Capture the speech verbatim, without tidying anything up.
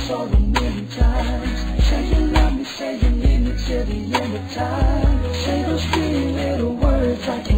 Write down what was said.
sorrow many times. Say you love me, say you need me till the end of time. Say those three little words I can't